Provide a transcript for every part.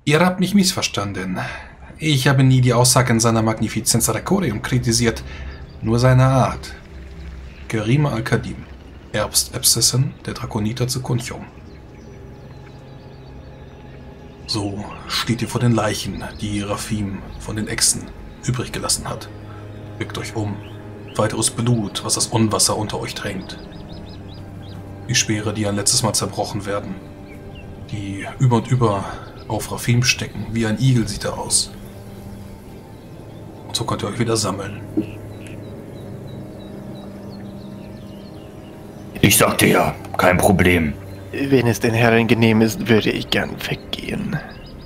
Ihr habt mich missverstanden. Ich habe nie die Aussagen seiner Magnifizenz Rakorium kritisiert, nur seine Art. Kerim al-Kadim, Erbstessen der Drakoniter zu Kunchum. So steht ihr vor den Leichen, die Rafim von den Echsen übrig gelassen hat. Blickt euch um. Weiteres Blut, was das Unwasser unter euch drängt. Die Speere, die ein letztes Mal zerbrochen werden. Die über und über auf Rafim stecken. Wie ein Igel sieht er aus. Und so könnt ihr euch wieder sammeln. Ich sagte ja, kein Problem. Wenn es den Herren genehm ist, würde ich gern weggehen.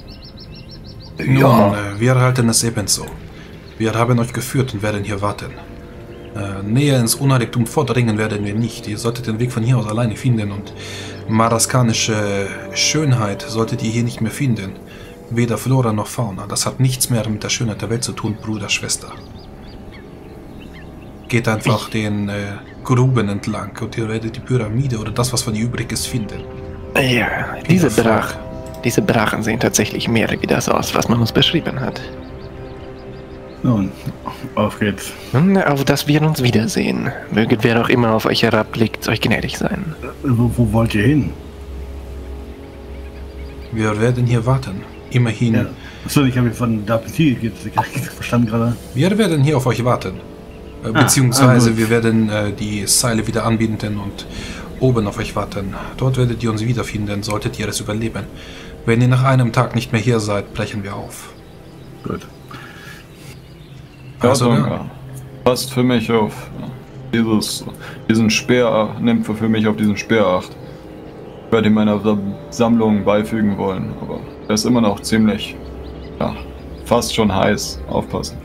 Nun, wir halten es ebenso. Wir haben euch geführt und werden hier warten. Näher ins Unheiligtum vordringen werden wir nicht. Ihr solltet den Weg von hier aus alleine finden und maraskanische Schönheit solltet ihr hier nicht mehr finden. Weder Flora noch Fauna. Das hat nichts mehr mit der Schönheit der Welt zu tun, Bruder, Schwester. Geht einfach den Gruben entlang und ihr werdet die Pyramide oder das, was von ihr übrig ist, finden. Ja, diese Brachen sehen tatsächlich mehr wie das aus, was man uns beschrieben hat. Nun, auf geht's. Auf dass wir uns wiedersehen. Möget wer auch immer auf euch herabblickt, euch gnädig sein. Wo wollt ihr hin? Wir werden hier warten. Immerhin. Ja. Achso, ich habe von Dapeti verstanden gerade. Wir werden hier auf euch warten. Beziehungsweise wir werden die Seile wieder anbinden und oben auf euch warten. Dort werdet ihr uns wiederfinden, solltet ihr es überleben. Wenn ihr nach einem Tag nicht mehr hier seid, brechen wir auf. Gut. Also, ja. Passt für mich auf diesen Speer, nimmt für mich auf diesen Speer Acht. Ich werde ihn meiner Sammlung beifügen wollen, aber er ist immer noch ziemlich, ja, fast schon heiß. Aufpassen.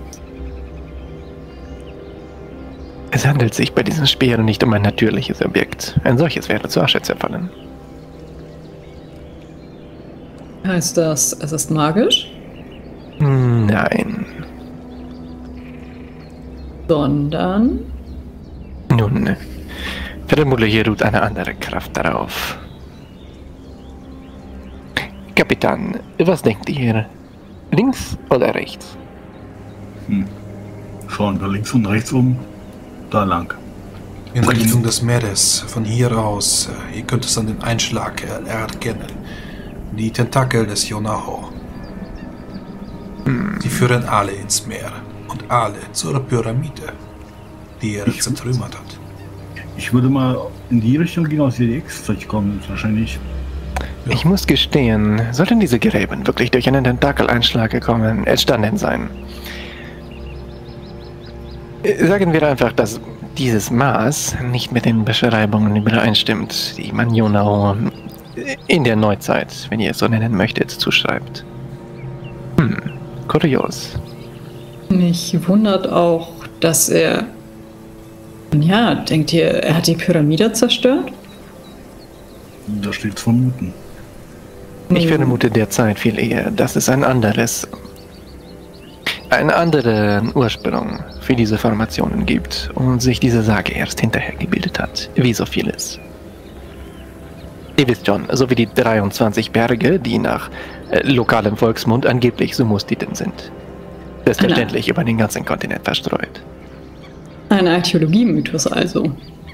Es handelt sich bei diesen Speeren nicht um ein natürliches Objekt. Ein solches wäre zur Asche zerfallen. Heißt das, es ist magisch? Nein. Sondern? Nun, vermutlich ruht eine andere Kraft darauf. Kapitän, was denkt ihr? Links oder rechts? Schauen wir links und rechts um. Da lang. In Richtung des Meeres. Von hier aus. Ihr könnt es an den Einschlag erkennen. Die Tentakel des Yonaho. Sie führen alle ins Meer. Und alle zur Pyramide, die er zertrümmert hat. Ich würde mal in die Richtung gehen, aus der die X vielleicht kommen, wahrscheinlich. Ja. Ich muss gestehen, sollten diese Gräben wirklich durch einen Tentakeleinschlag entstanden sein. Sagen wir einfach, dass dieses Maß nicht mit den Beschreibungen übereinstimmt, die man Yonao in der Neuzeit, wenn ihr es so nennen möchtet, zuschreibt. Kurios. Mich wundert auch, dass er... Ja, denkt ihr, er hat die Pyramide zerstört? Da steht's vermuten. Ich vermute derzeit viel eher, dass es einen anderen Ursprung für diese Formationen gibt und sich diese Sage erst hinterher gebildet hat, wie so vieles. Ihr wisst schon, so wie die 23 Berge, die nach lokalem Volksmund angeblich Sumustiten sind. Selbstverständlich über den ganzen Kontinent verstreut. Ein Archäologie-Mythos also.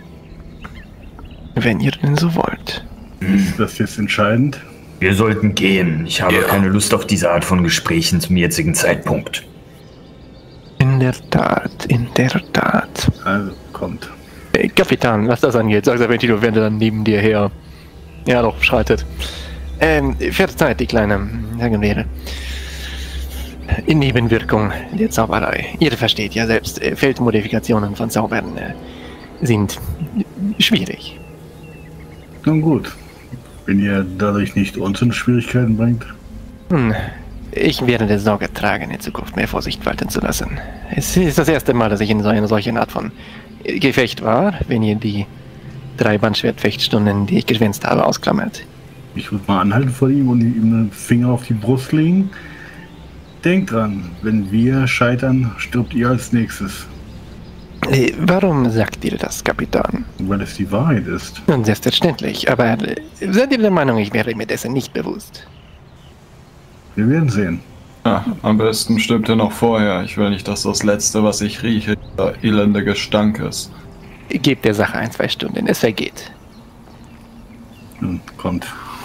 Wenn ihr denn so wollt. Ist das jetzt entscheidend? Wir sollten gehen. Ich habe keine Lust auf diese Art von Gesprächen zum jetzigen Zeitpunkt. In der Tat, in der Tat. Also, kommt. Kapitän, was das angeht, sagt Aventino, wenn er dann neben dir her... Ja, doch, schreitet. Verzeiht die kleine, sagen wir, Nebenwirkung der Zauberei. Ihr versteht ja selbst, Feldmodifikationen von Zaubern sind schwierig. Nun gut. Wenn ihr dadurch nicht uns in Schwierigkeiten bringt. Ich werde Sorge tragen, in Zukunft mehr Vorsicht walten zu lassen. Es ist das erste Mal, dass ich in so einer solchen Art von Gefecht war, wenn ihr die 3 Bandschwertfechtstunden, die ich geschwänzt habe, ausklammert. Ich würde mal anhalten vor ihm und ihm einen Finger auf die Brust legen. Denkt dran, wenn wir scheitern, stirbt ihr als nächstes. Warum sagt ihr das, Kapitän? Weil es die Wahrheit ist. Nun, selbstverständlich, aber seid ihr der Meinung, ich wäre mir dessen nicht bewusst? Wir werden sehen. Ja, am besten stirbt er noch vorher. Ich will nicht, dass das Letzte, was ich rieche, der elende Gestank ist. Gebt der Sache 1-2 Stunden, es vergeht. Nun, kommt.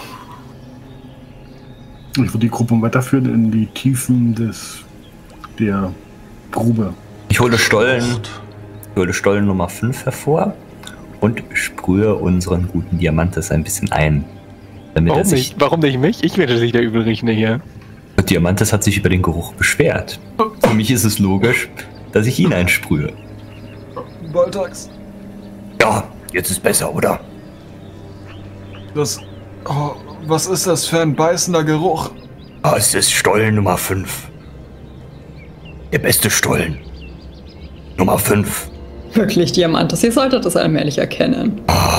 Ich würde die Gruppe weiterführen in die Tiefen der Grube. Ich hole Stollen Nummer 5 hervor und sprühe unseren guten Diamantes ein bisschen ein. Warum nicht? Warum nicht mich? Ich werde sich der Übelriechende hier. Diamantes hat sich über den Geruch beschwert. Für mich ist es logisch, dass ich ihn einsprühe. Baltax. Ja, jetzt ist besser, oder? Was ist das für ein beißender Geruch? Es ist Stollen Nummer 5. Der beste Stollen. Nummer 5. Wirklich, Diamantes, ihr solltet das allmählich erkennen.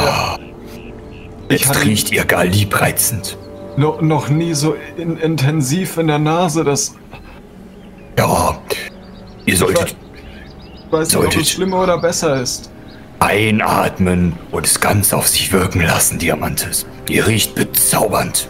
Jetzt riecht ihr gar liebreizend. Noch nie so intensiv in der Nase, das... Ja, ihr solltet... Ich weiß nicht, ob es schlimmer oder besser ist. Einatmen und es ganz auf sich wirken lassen, Diamantes. Ihr riecht bezaubernd.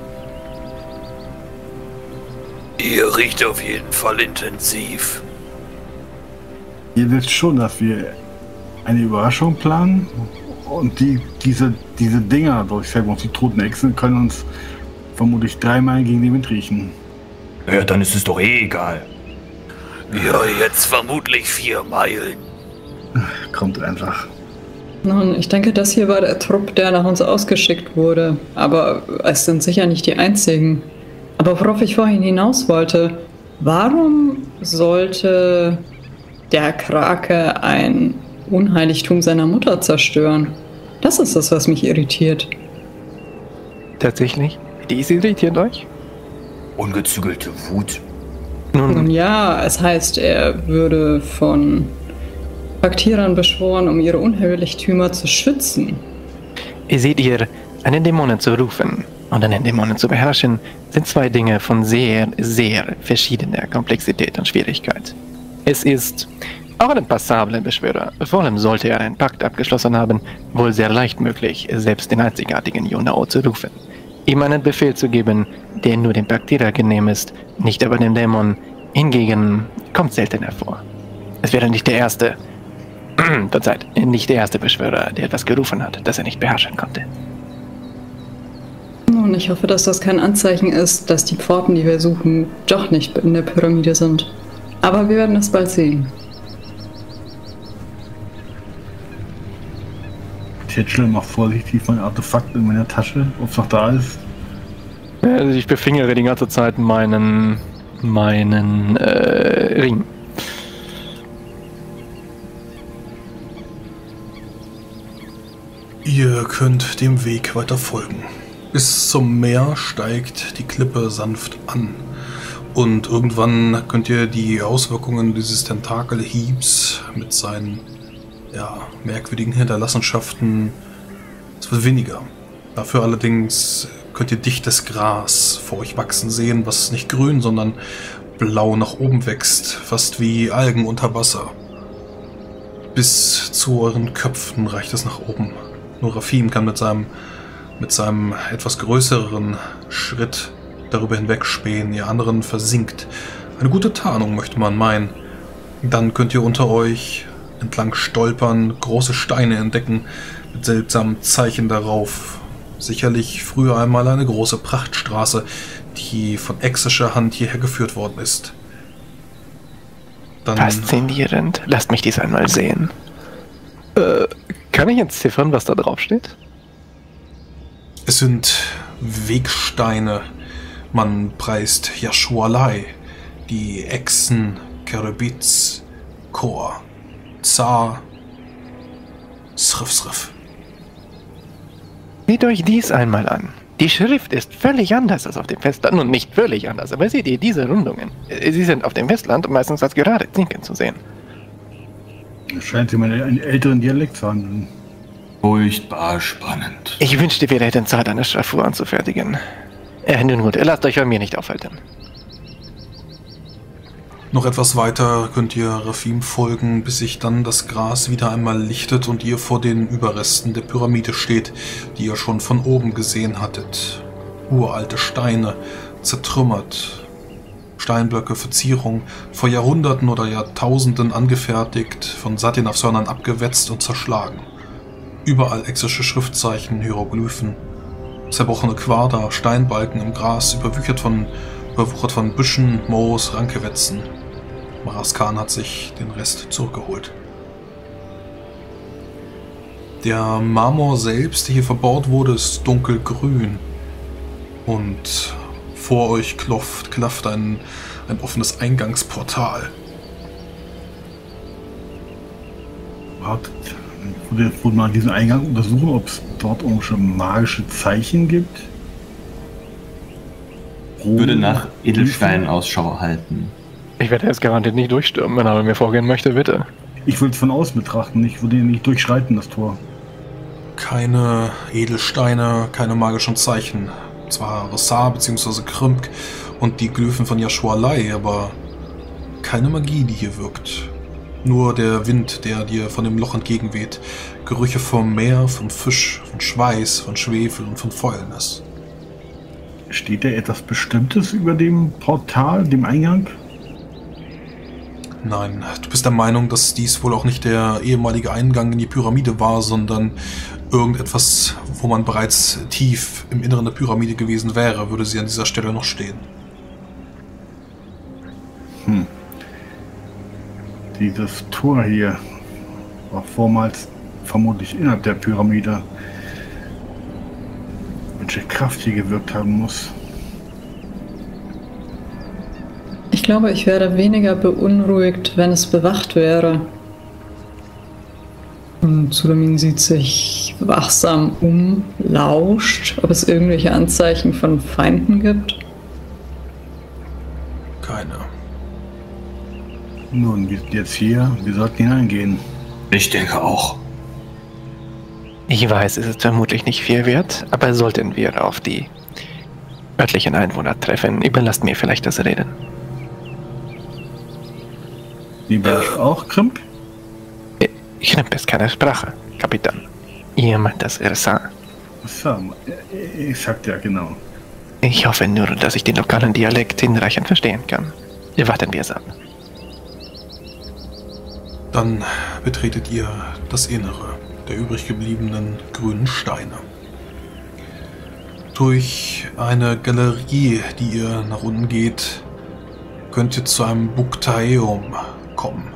Ihr riecht auf jeden Fall intensiv. Ihr wisst schon, dass wir eine Überraschung planen und diese Dinger, durch die toten Echsen, können uns vermutlich 3 Meilen gegen den Wind riechen. Ja, dann ist es doch eh egal. Ja, jetzt vermutlich 4 Meilen. Kommt einfach. Nun, ich denke, das hier war der Trupp, der nach uns ausgeschickt wurde. Aber es sind sicher nicht die einzigen. Aber worauf ich vorhin hinaus wollte, warum sollte der Krake ein Unheiligtum seiner Mutter zerstören? Das ist das, was mich irritiert. Tatsächlich? Dies irritiert euch? Ungezügelte Wut. Nun ja, es heißt, er würde von Faktierern beschworen, um ihre Unheiligtümer zu schützen. Seht ihr, einen Dämonen zu rufen und einen Dämonen zu beherrschen, sind 2 Dinge von sehr, sehr verschiedener Komplexität und Schwierigkeit. Es ist auch einem passablen Beschwörer, vor allem sollte er einen Pakt abgeschlossen haben, wohl sehr leicht möglich, selbst den einzigartigen Yunao zu rufen. Ihm einen Befehl zu geben, der nur dem Paktierer genehm ist, nicht aber dem Dämon, hingegen kommt seltener vor. Es wäre nicht der erste, nicht der erste Beschwörer, der etwas gerufen hat, das er nicht beherrschen konnte. Nun, ich hoffe, dass das kein Anzeichen ist, dass die Pforten, die wir suchen, doch nicht in der Pyramide sind. Aber wir werden es bald sehen. Ich tätschle mal vorsichtig mein Artefakt in meiner Tasche, ob es noch da ist. Also ich befingere die ganze Zeit meinen Ring. Ihr könnt dem Weg weiter folgen. Bis zum Meer steigt die Klippe sanft an. Und irgendwann könnt ihr die Auswirkungen dieses Tentakelhiebs mit seinen merkwürdigen Hinterlassenschaften, es wird weniger. Dafür allerdings könnt ihr dichtes Gras vor euch wachsen sehen, was nicht grün, sondern blau nach oben wächst, fast wie Algen unter Wasser. Bis zu euren Köpfen reicht es nach oben. Nur Rafim kann mit seinem etwas größeren Schritt darüber hinwegspähen, ihr anderen versinkt. Eine gute Tarnung, möchte man meinen. Dann könnt ihr unter euch entlang stolpern, große Steine entdecken, mit seltsamen Zeichen darauf. Sicherlich früher einmal eine große Prachtstraße, die von exischer Hand hierher geführt worden ist. Dann Faszinierend. Lasst mich dies einmal sehen. Kann ich entziffern, was da drauf steht? Es sind Wegsteine. Man preist Yashualai, die Echsen, Kerebitz, Kor, Zar, Srif. Seht euch dies einmal an. Die Schrift ist völlig anders als auf dem Festland. Und nicht völlig anders, aber seht ihr diese Rundungen? Sie sind auf dem Festland meistens als gerade Zinken zu sehen. Es scheint sich einen älteren Dialekt zu handeln. Furchtbar spannend. Ich wünschte, wir hätten Zeit, eine Schraffur anzufertigen. Nun gut, lasst euch bei mir nicht aufhalten. Noch etwas weiter könnt ihr Rafim folgen, bis sich dann das Gras wieder einmal lichtet und ihr vor den Überresten der Pyramide steht, die ihr schon von oben gesehen hattet. Uralte Steine, zertrümmert, Steinblöcke, Verzierungen, vor Jahrhunderten oder Jahrtausenden angefertigt, von Satinafsörnern abgewetzt und zerschlagen. Überall exische Schriftzeichen, Hieroglyphen, zerbrochene Quader, Steinbalken im Gras, überwuchert von Büschen, Moos, Rankewetzen. Maraskan hat sich den Rest zurückgeholt. Der Marmor selbst, der hier verbaut wurde, ist dunkelgrün. Und vor euch klafft ein offenes Eingangsportal. Wartet, ich würde mal diesen Eingang untersuchen, ob es dort irgendwelche magische Zeichen gibt. Würde nach Edelsteinen Ausschau halten. Ich werde jetzt garantiert nicht durchstürmen, wenn er mir vorgehen möchte, bitte. Ich will es von außen betrachten, ich würde ihn nicht durchschreiten, das Tor. Keine Edelsteine, keine magischen Zeichen. Zwar Ressar bzw. Krimk und die Glyphen von Yashualai, aber keine Magie, die hier wirkt. Nur der Wind, der dir von dem Loch entgegenweht. Gerüche vom Meer, vom Fisch, von Schweiß, von Schwefel und von Fäulnis. Steht da etwas Bestimmtes über dem Portal, dem Eingang? Nein, du bist der Meinung, dass dies wohl auch nicht der ehemalige Eingang in die Pyramide war, sondern irgendetwas, wo man bereits tief im Inneren der Pyramide gewesen wäre, würde sie an dieser Stelle noch stehen. Dieses Tor hier war vormals vermutlich innerhalb der Pyramide. Welche Kraft hier gewirkt haben muss. Ich glaube, ich wäre weniger beunruhigt, wenn es bewacht wäre. Und Zulamin sieht sich wachsam um, lauscht, ob es irgendwelche Anzeichen von Feinden gibt. Keine. Nun, wir sind jetzt hier, wir sollten hineingehen. Ich denke auch. Ich weiß, es ist vermutlich nicht viel wert, aber sollten wir auf die örtlichen Einwohner treffen, überlasst mir vielleicht das Reden. Lieber auch, Krimp? Krimp ist keine Sprache, Kapitän. Ihr meint das Ressar. Sam, ich sagte ja genau. Ich hoffe nur, dass ich den lokalen Dialekt hinreichend verstehen kann. Warten wir es ab. Dann betretet ihr das Innere der übrig gebliebenen grünen Steine. Durch eine Galerie, die ihr nach unten geht, könnt ihr zu einem Buktaeum kommen.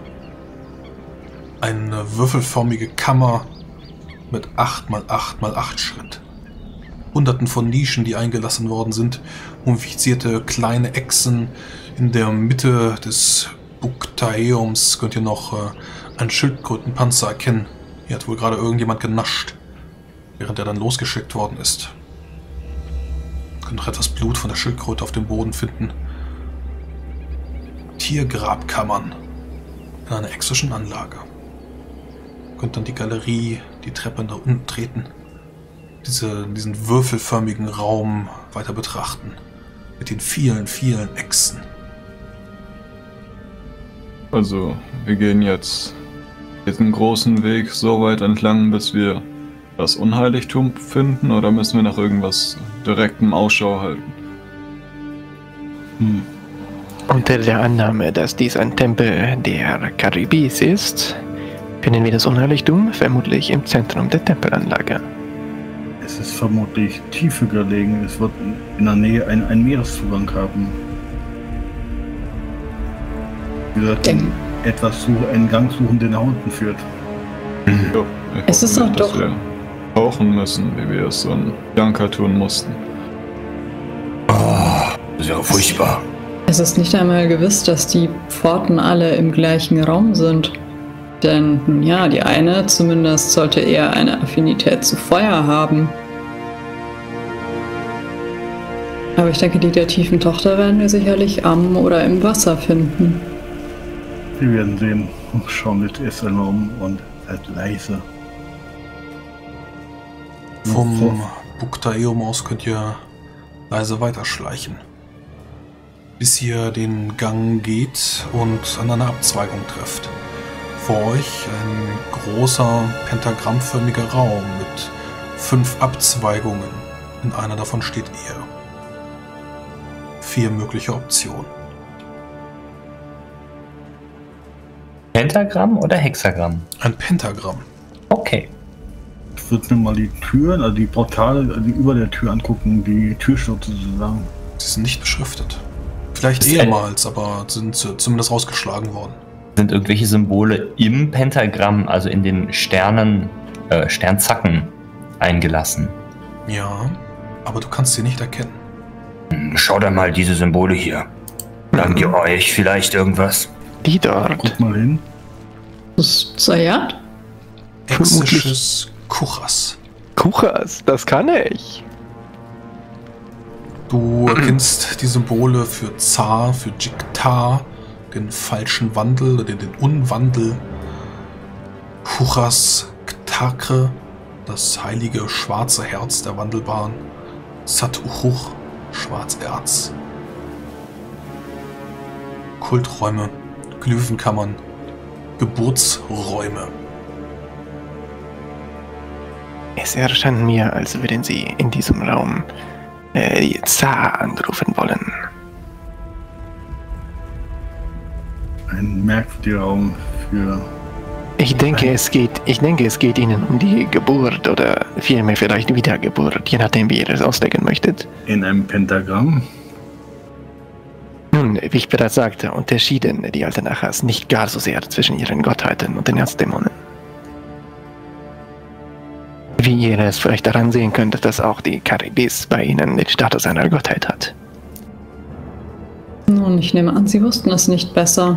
Eine würfelförmige Kammer mit 8x8x8 Schritt. Hunderten von Nischen, die eingelassen worden sind, mumifizierte kleine Echsen. In der Mitte des Buktaeums könnt ihr noch einen Schildkrötenpanzer erkennen. Hier hat wohl gerade irgendjemand genascht, während er dann losgeschickt worden ist. Ihr könnt noch etwas Blut von der Schildkröte auf dem Boden finden. Tiergrabkammern in einer exischen Anlage. Ihr könnt dann die Galerie, die Treppe nach unten treten, diesen würfelförmigen Raum weiter betrachten, mit den vielen, vielen Echsen. Also, wir gehen jetzt diesen großen Weg so weit entlang, bis wir das Unheiligtum finden, oder müssen wir nach irgendwas direktem Ausschau halten? Unter der Annahme, dass dies ein Tempel der Karibis ist, finden wir das Unheiligtum vermutlich im Zentrum der Tempelanlage. Es ist vermutlich tiefer gelegen. Es wird in der Nähe einen Meereszugang haben. Wir sollten einen Gang suchen, der nach unten führt. Ja, Es ist nicht, doch dass wir tauchen müssen, wie wir es in Bianca tun mussten. Das ist ja furchtbar. Es ist nicht einmal gewiss, dass die Pforten alle im gleichen Raum sind. Denn, nun ja, die eine zumindest sollte eher eine Affinität zu Feuer haben. Aber ich denke, die der tiefen Tochter werden wir sicherlich am oder im Wasser finden. Wir werden sehen. Schauen wir erst einmal um und seid leise. Vom Buktaeum aus könnt ihr leise weiterschleichen, bis ihr den Gang geht und an einer Abzweigung trefft. Vor euch ein großer pentagrammförmiger Raum mit 5 Abzweigungen. In einer davon steht ihr. 4 mögliche Optionen. Pentagramm oder Hexagramm? Ein Pentagramm. Okay. Ich würde mir mal die Türen, also die Portale, die über der Tür angucken, die Türstürze sozusagen. Sie sind nicht beschriftet. Vielleicht Ist ehemals, aber sind zumindest rausgeschlagen worden. Sind irgendwelche Symbole im Pentagramm, also in den Sternzacken, eingelassen? Ja, aber du kannst sie nicht erkennen. Schaut einmal diese Symbole hier. Sagen die euch vielleicht irgendwas? Die dort. Guck mal hin. Das ist Zayat? Exisches Kuchas. Kuchas, das kann ich. Du erkennst die Symbole für Zar, für Jiktar, den falschen Wandel oder den Unwandel. Kuchas, Ktakre, das heilige schwarze Herz der Wandelbaren. Sat-Uchuch, Schwarzerz. Kulträume, Glyphenkammern, Geburtsräume. Es erscheint mir, als würden Sie in diesem Raum die Zar anrufen wollen. Ein merkwürdiger Raum für. Ich denke, es geht Ihnen um die Geburt oder vielmehr vielleicht Wiedergeburt, je nachdem, wie ihr es auslegen möchtet. In einem Pentagramm. Nun, wie ich bereits sagte, unterschieden die alten Achas nicht gar so sehr zwischen ihren Gottheiten und den Erzdämonen. Wie ihr es vielleicht daran sehen könnt, dass auch die Charybdis bei ihnen den Status einer Gottheit hat. Nun, ich nehme an, Sie wussten es nicht besser.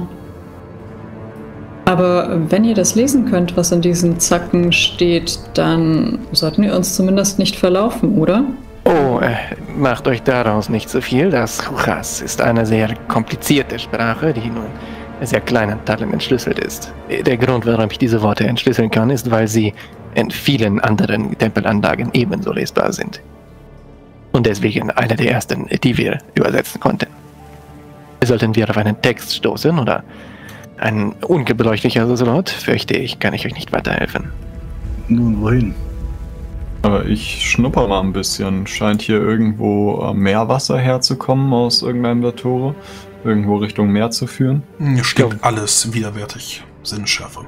Aber wenn ihr das lesen könnt, was in diesen Zacken steht, dann sollten wir uns zumindest nicht verlaufen, oder? Oh, macht euch daraus nicht so viel. Das Kuchas ist eine sehr komplizierte Sprache, die nur in sehr kleinen Teilen entschlüsselt ist. Der Grund, warum ich diese Worte entschlüsseln kann, ist, weil sie in vielen anderen Tempelanlagen ebenso lesbar sind. Und deswegen eine der ersten, die wir übersetzen konnten. Sollten wir auf einen Text stoßen oder ein ungebräuchlicher Slot, fürchte ich, kann ich euch nicht weiterhelfen. Nun, wohin? Aber ich schnupper mal ein bisschen. Scheint hier irgendwo Meerwasser herzukommen aus irgendeinem der Tore. Irgendwo Richtung Meer zu führen. Hier stinkt alles widerwärtig. Sinnschärfe.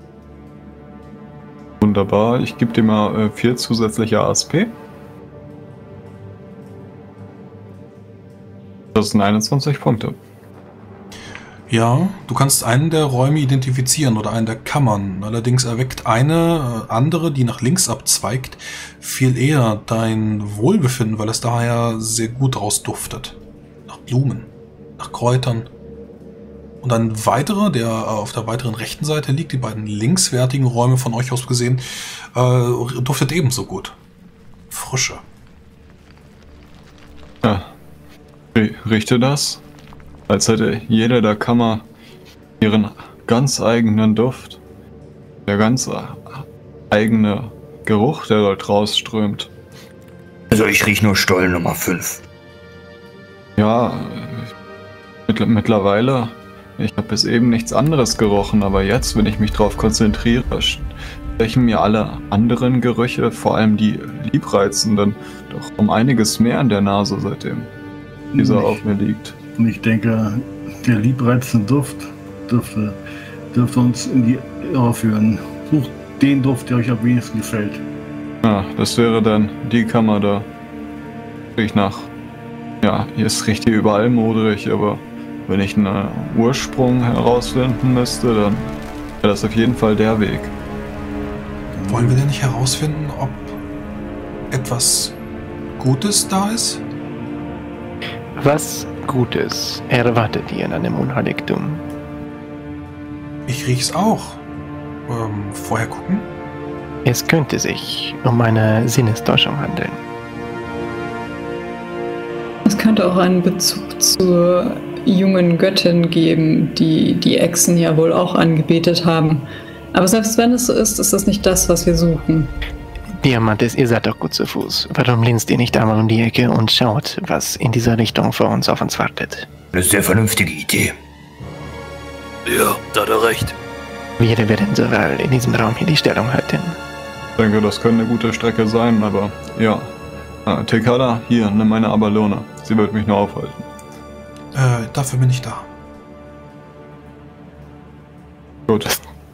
Wunderbar. Ich gebe dir mal 4 zusätzliche ASP. Das sind 21 Punkte. Ja, du kannst einen der Räume identifizieren oder einen der Kammern. Allerdings erweckt eine andere, die nach links abzweigt, viel eher dein Wohlbefinden, weil es daher sehr gut rausduftet. Nach Blumen, nach Kräutern. Und ein weiterer, der auf der weiteren rechten Seite liegt, die beiden linkswertigen Räume von euch aus gesehen, duftet ebenso gut. Frische. Ja. Riechte das? Als hätte jede der Kammer ihren ganz eigenen Duft. Der ganz eigene Geruch, der dort rausströmt. Also ich rieche nur Stollen Nummer 5. Ja, mittlerweile, ich habe bis eben nichts anderes gerochen, aber jetzt, wenn ich mich darauf konzentriere, stechen mir alle anderen Gerüche, vor allem die liebreizenden, doch um einiges mehr in der Nase, seitdem dieser auf mir liegt. Und ich denke, der liebreizende Duft dürfte uns in die Irre führen. Sucht den Duft, der euch am wenigsten gefällt. Ja, das wäre dann die Kammer da. Riecht nach. Ja, es riecht hier überall modrig, aber wenn ich einen Ursprung herausfinden müsste, dann wäre das auf jeden Fall der Weg. Wollen wir denn nicht herausfinden, ob etwas Gutes da ist? Was Gutes erwartet ihr in einem Unheiligtum? Ich riech's auch. Vorher gucken? Es könnte sich um eine Sinnestäuschung handeln. Es könnte auch einen Bezug zur jungen Göttin geben, die die Echsen ja wohl auch angebetet haben. Aber selbst wenn es so ist, ist das nicht das, was wir suchen. Diamantes, ihr seid doch gut zu Fuß. Warum linst ihr nicht einmal um die Ecke und schaut, was in dieser Richtung vor uns auf uns wartet? Eine sehr vernünftige Idee. Ja, da hat er recht. Wir werden sowohl in diesem Raum hier die Stellung halten. Ich denke, das könnte eine gute Strecke sein, aber ja. Tekada, hier, nimm meine Abalone. Sie wird mich nur aufhalten. Dafür bin ich da. Gut.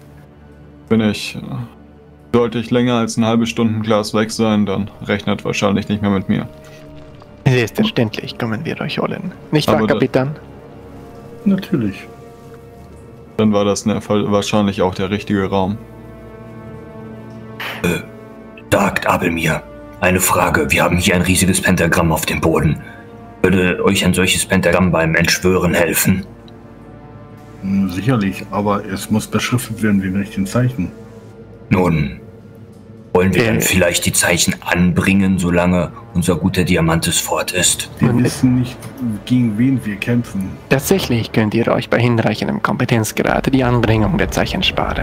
Sollte ich länger als eine halbe Stunde im Glas weg sein, dann rechnet wahrscheinlich nicht mehr mit mir. Selbstverständlich kommen wir euch holen. Nicht wahr, Aber Kapitän? Natürlich. Dann war das wahrscheinlich auch der richtige Raum. Sagt Abelmir, eine Frage. Wir haben hier ein riesiges Pentagramm auf dem Boden. Würde euch ein solches Pentagramm beim Entschwören helfen? Sicherlich, aber es muss beschriftet werden wie richtigen Zeichen. Nun, wollen wir dann vielleicht die Zeichen anbringen, solange unser guter Diamantes fort ist? Wir wissen nicht, gegen wen wir kämpfen. Tatsächlich könnt ihr euch bei hinreichendem Kompetenzgrad die Anbringung der Zeichen sparen.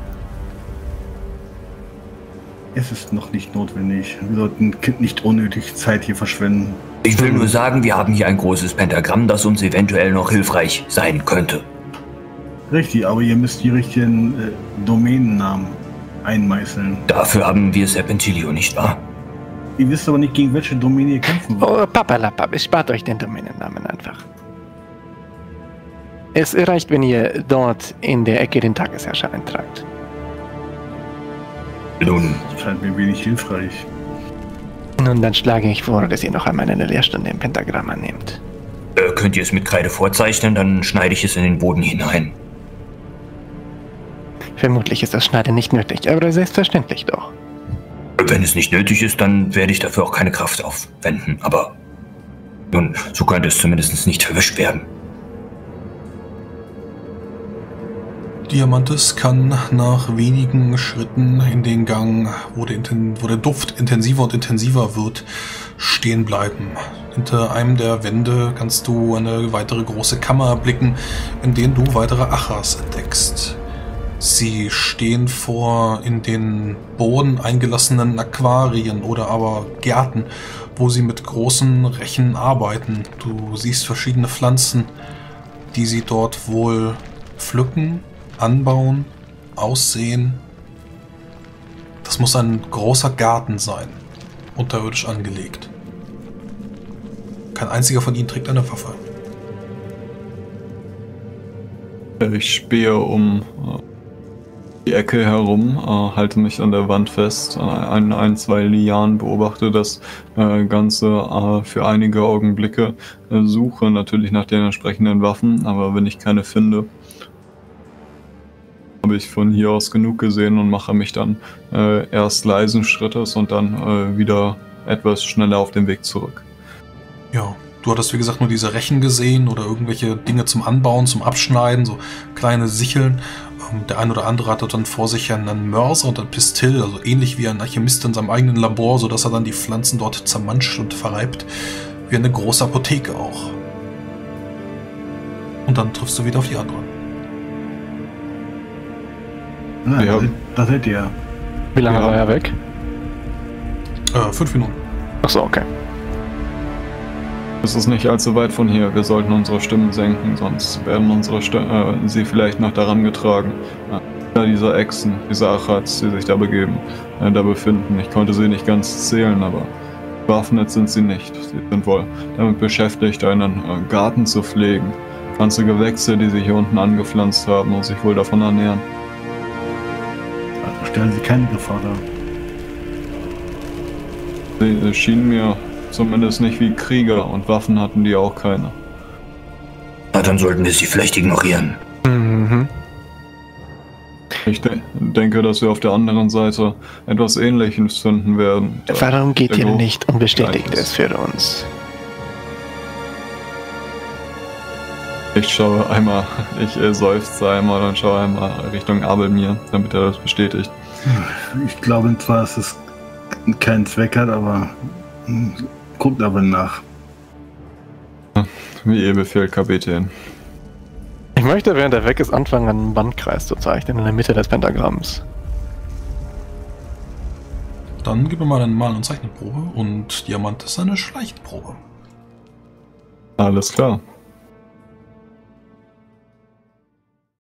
Es ist noch nicht notwendig. Wir sollten nicht unnötig Zeit hier verschwenden. Ich will nur sagen, wir haben hier ein großes Pentagramm, das uns eventuell noch hilfreich sein könnte. Richtig, aber ihr müsst die richtigen Domänennamen einmeißeln. Dafür haben wir Serpentilio, nicht wahr? Ihr wisst aber nicht, gegen welche Domäne ihr kämpfen wollt. Oh, Papalappa, bespart euch den Domänennamen einfach. Es reicht, wenn ihr dort in der Ecke den Tagesherrscher eintragt. Nun, Das scheint mir wenig hilfreich. Nun, dann schlage ich vor, dass ihr noch einmal eine Lehrstunde im Pentagramm annehmt. könnt ihr es mit Kreide vorzeichnen, dann schneide ich es in den Boden hinein. Vermutlich ist das Schneiden nicht nötig, aber selbstverständlich doch. Wenn es nicht nötig ist, dann werde ich dafür auch keine Kraft aufwenden. Aber nun, so könnte es zumindest nicht verwischt werden. Diamantes kann nach wenigen Schritten in den Gang, wo der Duft intensiver und intensiver wird, stehen bleiben. Hinter einem der Wände kannst du eine weitere große Kammer erblicken, in der du weitere Achas entdeckst. Sie stehen vor in den Boden eingelassenen Aquarien oder aber Gärten, wo sie mit großen Rechen arbeiten. Du siehst verschiedene Pflanzen, die sie dort wohl pflücken, anbauen, aussehen. Das muss ein großer Garten sein, unterirdisch angelegt. Kein einziger von ihnen trägt eine Waffe. Ich spähe um die Ecke herum, halte mich an der Wand fest, ein, zwei Lianen, beobachte das Ganze für einige Augenblicke, suche natürlich nach den entsprechenden Waffen, aber wenn ich keine finde, habe ich von hier aus genug gesehen und mache mich dann erst leisen Schrittes und dann wieder etwas schneller auf den Weg zurück. Ja, du hattest wie gesagt nur diese Rechen gesehen oder irgendwelche Dinge zum Anbauen, zum Abschneiden, so kleine Sicheln. Der ein oder andere hatte dann vor sich einen Mörser und ein Pistill, also ähnlich wie ein Alchemist in seinem eigenen Labor, sodass er dann die Pflanzen dort zermanscht und verreibt, wie eine große Apotheke auch. Und dann triffst du wieder auf die anderen. Na, Ja. Da seid ihr. Wie lange Ja. war er weg? 5 Minuten. Achso, okay. Es ist nicht allzu weit von hier. Wir sollten unsere Stimmen senken, sonst werden sie vielleicht noch daran getragen. Ja, diese Echsen, diese Achats, die sich da da befinden. Ich konnte sie nicht ganz zählen, aber bewaffnet sind sie nicht. Sie sind wohl damit beschäftigt, einen Garten zu pflegen. Ganze Gewächse, die sich hier unten angepflanzt haben und sich wohl davon ernähren. Also stellen Sie keine Gefahr dar. Sie schienen mir zumindest nicht wie Krieger und Waffen hatten die auch keine. Na, dann sollten wir sie vielleicht ignorieren. Mhm. Ich denke, dass wir auf der anderen Seite etwas Ähnliches finden werden. Warum geht Der ihr Geruch nicht und bestätigt gleich es ist. für uns? Ich seufze einmal und schaue einmal Richtung Abelmir, damit er das bestätigt. Ich glaube zwar, dass es keinen Zweck hat, aber guckt aber nach. Wie ihr befehlt, Kapitän. Ich möchte, während er weg ist, anfangen, einen Bandkreis zu zeichnen in der Mitte des Pentagramms. Dann gib mir mal eine Mal- und Zeichenprobe und Diamantes eine Schleichenprobe. Alles klar.